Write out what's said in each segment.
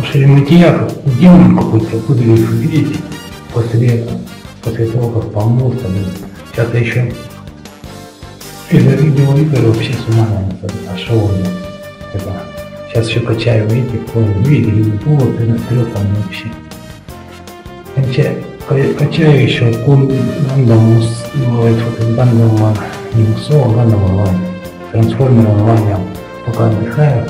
Шереметьево, демон какой-то, буду видите, после того, как помылся, сейчас еще это видео Игорь вообще с ума нашел. Сейчас еще качаю, видите, видите, было вперед там вообще. Качаю еще Гандам Мусо, Гандам онлайн, трансформер онлайн, я пока отдыхаю.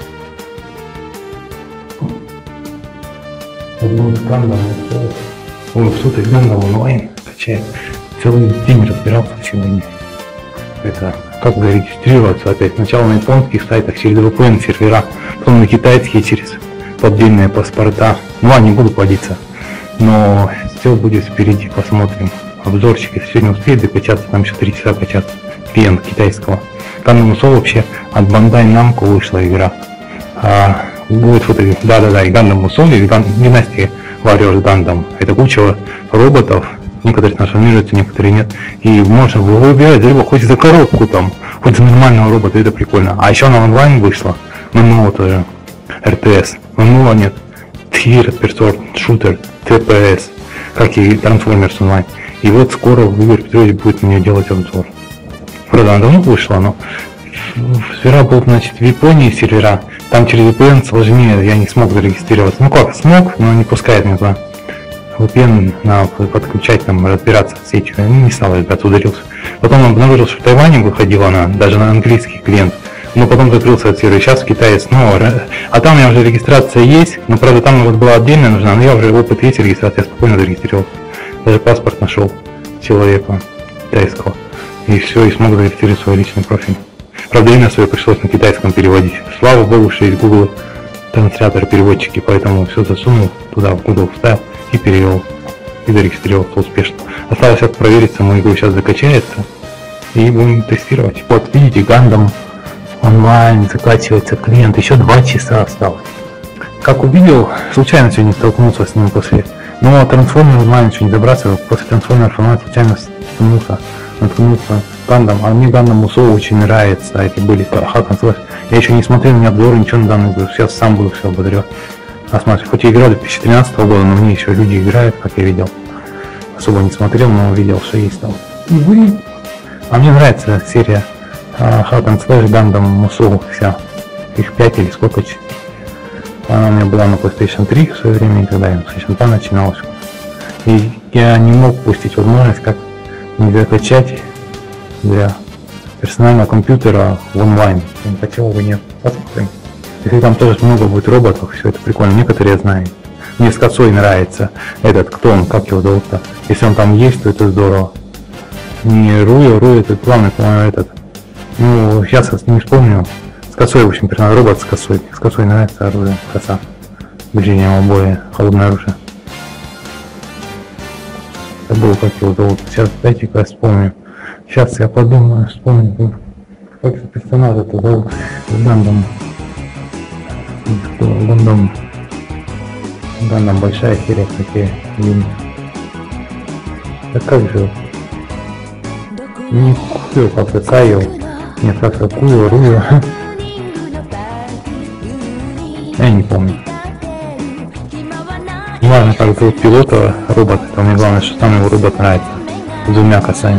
Вот Гандам Мусо, Гандам онлайн качаю. Целый день разбирался сегодня. Это как зарегистрироваться опять. Сначала на японских сайтах через VPN сервера, потом на китайские через поддельные паспорта. Ну, не буду плодиться. Но все будет впереди, посмотрим. Обзорчик, если сегодня успеет докачаться, там еще 3 часа качаться. Клиент китайского. Гандам Мусо вообще от Bandai Namco вышла игра. Будет вот и Гандам Мусо или династия Warriors Gundam. Это куча роботов. Некоторые трансформируются, некоторые нет. И можно выбирать либо хоть за коробку там, хоть за нормального робота, это прикольно. А еще она онлайн вышла. ММО тоже. РТС. ММО нет. Third Person Shooter. TPS. Как и Transformers онлайн. И вот скоро Игорь Петрович будет мне делать обзор. Правда, она давно вышла, но сервера будут, значит, в Японии сервера. Там через VPN сложнее, я не смог зарегистрироваться. Ну как, смог, но не пускает меня туда. VPN надо подключать, там, разбираться с сетью. Я не стал разбираться, ударился. Потом обнаружил, что в Тайване выходила она, даже на английский клиент. Но потом закрылся от сервера, сейчас в Китае снова. А там у меня уже регистрация есть, но правда там вот была отдельная нужна, но я уже опыт есть регистрации, я спокойно зарегистрировался. Даже паспорт нашел человека китайского. И все, и смог зарегистрировать свой личный профиль. Правда, имя свое пришлось на китайском переводить. Слава богу, что есть Google транслятор переводчики, поэтому все засунул туда, в Google вставил и перевел. И зарегистрировался успешно. Осталось это проверить, саму игру сейчас закачается. И будем тестировать. Вот видите, Гандам онлайн закачивается клиент. Еще 2 часа осталось. Как увидел, случайно сегодня столкнулся с ним после. Но трансформер онлайн еще не добраться. После трансформера онлайн случайно наткнулся Гандам. А мне Гандам Мусо очень нравится. Эти были я еще не смотрел ни обзоры, ничего на данную игру. Сейчас сам буду все ободрёт. Осматривать. Хоть и игра 2013 года, но мне еще люди играют, как я видел. Особо не смотрел, но видел, что есть там. А мне нравится серия Hack and Slash Gundam Musou вся. Их 5 или сколько. Она у меня была на PlayStation 3 в свое время, когда я на PlayStation 2 начиналась. И я не мог пустить возможность, как не закачать для персонального компьютера в онлайн. Почему бы нет? Посмотрим. Если там тоже много будет роботов, все это прикольно. Некоторые я знаю. Мне с косой нравится этот, кто он, как его зовут-то. Если он там есть, то это здорово. Не Руя это главный, по-моему, этот. Ну, сейчас не вспомню. С косой, в общем, персонаж, робот с косой. С косой нравится оружие, коса. Движение обои, холодное оружие. Забыл, как его зовут. Сейчас дайте-ка я вспомню. Сейчас я подумаю, вспомню. Как это персонаж это зовут? Гандам большая серия, такие юнит. Да как же? Не Куё, как-то Кайо. Нет, как-то Куё, Руё. Я не помню. Не важно, как зовут пилота, робот. Это мне главное, что сам его робот нравится. С 2 косами.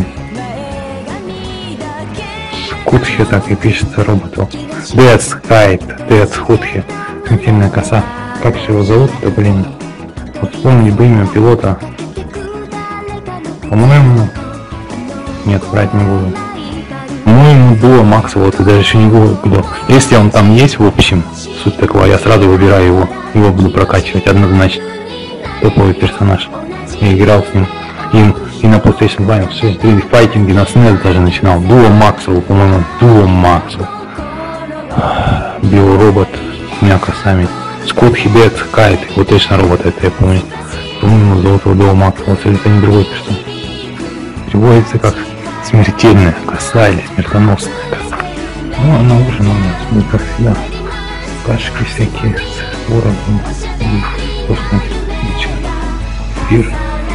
Хутхе так и пишется роботу. Death Kite, Death Хутхе. Смертельная коса. Как же его зовут-то, блин? Вот вспомнить бы имя пилота. По-моему... Нет, брать не буду. По-моему, Дуо Макс, вот, и даже еще не буду. Если он там есть, в общем, суть такого, я сразу выбираю его. Его буду прокачивать однозначно. Топовый персонаж. Я играл с ним. И на PlayStation 2, в 3D файтинге, на SNES даже начинал. Дуо Максвелл, по-моему, Дуо Максвелл. Биоробот с 2 косами. Скотт Хибет, Кайт, вот точно робот, это я помню. По-моему, зовут его Дуо Максвелл, если это не другой персонаж. Переводится как смертельная коса или смертоносная коса. Ну, она уже у нас, как всегда. Кашки всякие с творогом, вкусный, пир.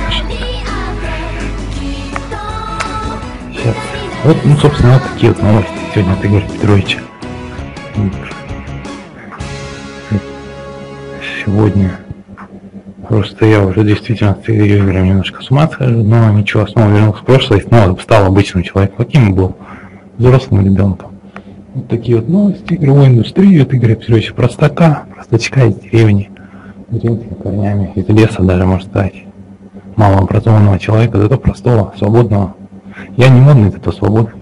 Сейчас. Вот, ну, собственно, вот такие вот новости сегодня от Игоря Петровича. сегодня. Просто я уже действительно с играми немножко с ума схожу, но ничего, снова вернулся в прошлое и снова стал обычным человеком, каким был взрослым ребенком. Вот такие вот новости игровой индустрии от Игоря Петровича Простака, простачка из деревни, деревенскими корнями, из леса даже, можно сказать, малообразованного человека, зато простого, свободного. Я не модный, зато свободный.